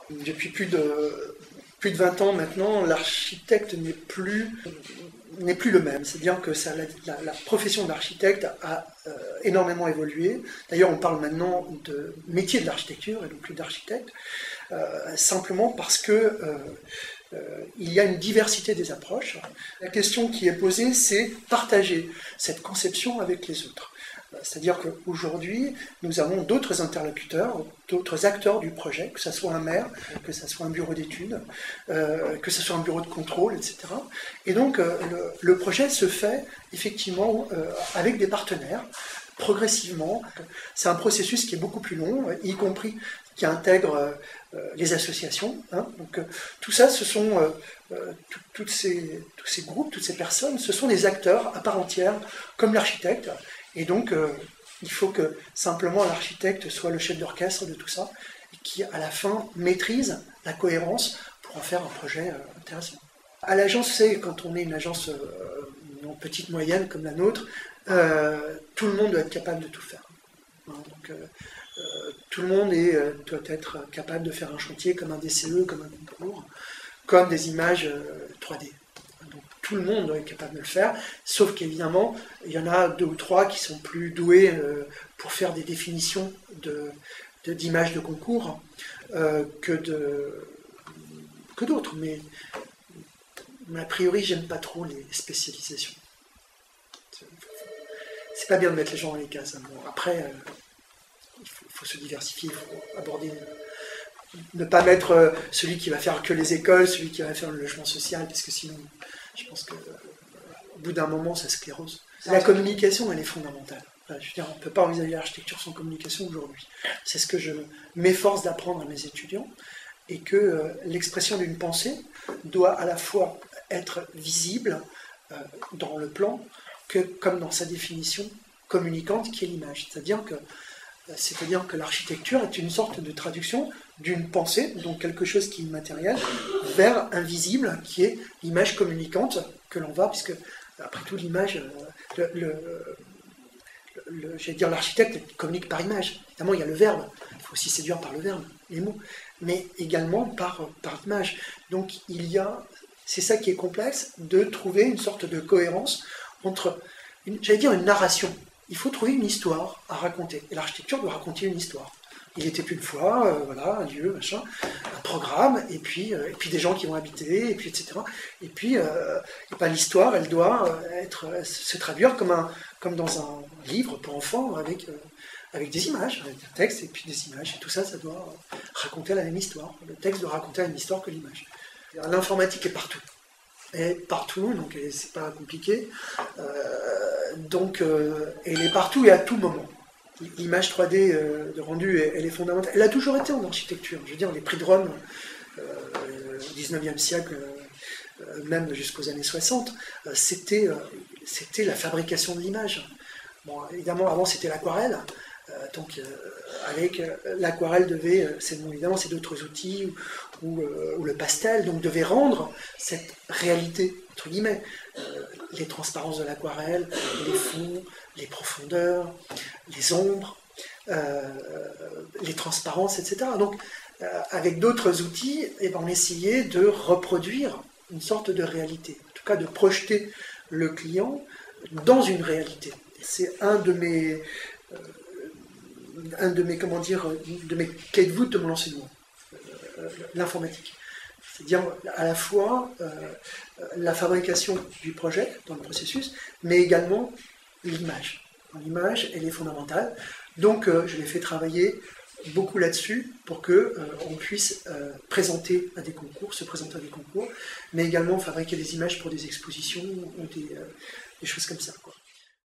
Depuis plus de 20 ans maintenant, l'architecte n'est plus le même. C'est-à-dire que la profession d'architecte a énormément évolué. D'ailleurs, on parle maintenant de métier de l'architecture et non plus d'architecte, simplement parce que il y a une diversité des approches. La question qui est posée, c'est partager cette conception avec les autres. C'est-à-dire qu'aujourd'hui, nous avons d'autres interlocuteurs, d'autres acteurs du projet, que ce soit un maire, que ce soit un bureau d'études, que ce soit un bureau de contrôle, etc. Et donc, le projet se fait effectivement avec des partenaires, progressivement. C'est un processus qui est beaucoup plus long, y compris qui intègre les associations. Donc, tout ça, ce sont tous ces groupes, toutes ces personnes, ce sont des acteurs à part entière, comme l'architecte. Et donc, il faut que simplement l'architecte soit le chef d'orchestre de tout ça, et qui, à la fin, maîtrise la cohérence pour en faire un projet intéressant. À l'agence, c'est quand on est une agence petite, moyenne comme la nôtre, tout le monde doit être capable de tout faire. Donc, tout le monde doit être capable de faire un chantier comme un DCE, comme un concours, comme des images 3D. Donc tout le monde doit être capable de le faire, sauf qu'évidemment, il y en a 2 ou 3 qui sont plus doués pour faire des définitions d'images de concours que d'autres. Mais a priori, j'aime pas trop les spécialisations. C'est pas bien de mettre les gens dans les cases. Bon, après, il faut se diversifier, il faut aborder... Ne pas mettre celui qui va faire que les écoles, celui qui va faire le logement social, parce que sinon, je pense qu'au bout d'un moment, ça sclérose. La communication, elle est fondamentale. Je veux dire, on ne peut pas envisager l'architecture sans communication aujourd'hui. C'est ce que je m'efforce d'apprendre à mes étudiants, et que l'expression d'une pensée doit à la fois être visible dans le plan, comme dans sa définition communicante qui est l'image. C'est-à-dire que l'architecture est une sorte de traduction d'une pensée, donc quelque chose qui est immatériel, vers un visible qui est l'image communicante que l'on va, puisque après tout l'image, j'allais dire l'architecte communique par image. Évidemment, il y a le verbe, il faut aussi séduire par le verbe, les mots, mais également par l'image. Donc c'est ça qui est complexe, de trouver une sorte de cohérence entre, j'allais dire une narration. Il faut trouver une histoire à raconter. Et l'architecture doit raconter une histoire. Il était une fois, voilà, un lieu, machin, un programme, et puis des gens qui vont habiter, et puis etc. Et puis, l'histoire, elle doit se traduire comme dans un livre pour enfants, avec des images, avec un texte, et puis des images. Et tout ça, ça doit raconter la même histoire. Le texte doit raconter la même histoire que l'image. L'informatique est partout. Elle est partout, donc c'est pas compliqué. Elle est partout et à tout moment. L'image 3D de rendu, elle est fondamentale. Elle a toujours été en architecture. Je veux dire, les prix de Rome, au XIXe siècle, même jusqu'aux années 60, c'était la fabrication de l'image. Bon, évidemment, avant, c'était l'aquarelle. Donc, avec l'aquarelle évidemment, c'est d'autres outils, ou le pastel, donc devait rendre cette réalité, entre guillemets, les transparences de l'aquarelle, les fonds, les profondeurs, les ombres, les transparences, etc. Donc, avec d'autres outils, on essayait de reproduire une sorte de réalité, en tout cas de projeter le client dans une réalité. C'est un de mes clés de voûte de mon enseignement, l'informatique. C'est-à-dire à la fois la fabrication du projet dans le processus, mais également l'image. L'image, elle est fondamentale. Donc je l'ai fait travailler beaucoup là-dessus pour qu'on puisse se présenter à des concours, mais également fabriquer des images pour des expositions ou des choses comme ça, quoi.